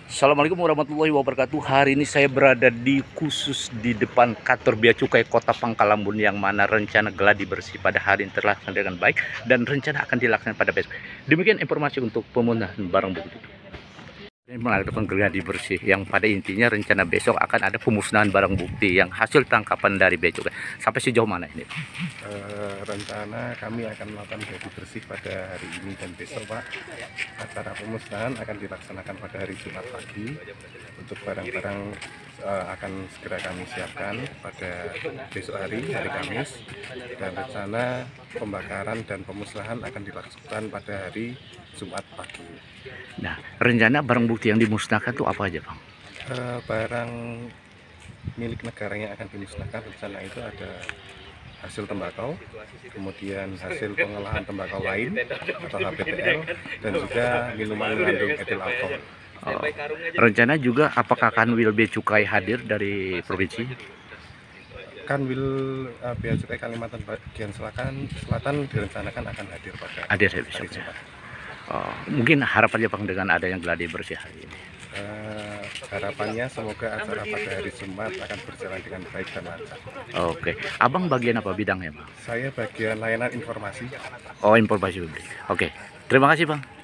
Assalamualaikum warahmatullahi wabarakatuh. Hari ini saya berada di depan kantor Bea Cukai Kota Pangkalambun, yang mana rencana gladi bersih pada hari ini terlaksana dengan baik dan rencana akan dilaksanakan pada besok. Demikian informasi untuk pemusnahan barang bukti. Ini melakukan gladi bersih yang pada intinya rencana besok akan ada pemusnahan barang bukti yang hasil tangkapan dari Bea Cukai. Sampai sejauh mana ini, Pak? Rencana kami akan melakukan gladi bersih pada hari ini dan besok, Pak. Acara pemusnahan akan dilaksanakan pada hari Jumat pagi. Untuk barang-barang akan segera kami siapkan pada besok hari Kamis, dan rencana pembakaran dan pemusnahan akan dilaksanakan pada hari Jumat pagi. Nah, rencana barang bukti yang dimusnahkan itu apa aja, Bang? Barang milik negara yang akan dimusnahkan rencana itu ada hasil tembakau, kemudian hasil pengolahan tembakau lain atau HPTL, dan juga minuman mengandung etil alkohol. Rencana juga apakah Kanwil Bea Cukai hadir dari provinsi? Kanwil Bea Cukai Kalimantan bagian selatan direncanakan akan hadir pada Hadir ya hari besok. Jumat. Mungkin harapannya, Bang, dengan adanya gladi bersih hari ini. Harapannya semoga acara pada hari Jumat akan berjalan dengan baik dan lancar. Oke, Abang bagian apa bidangnya, Bang? Saya bagian layanan informasi. Oh, informasi publik. Oke, terima kasih, Bang.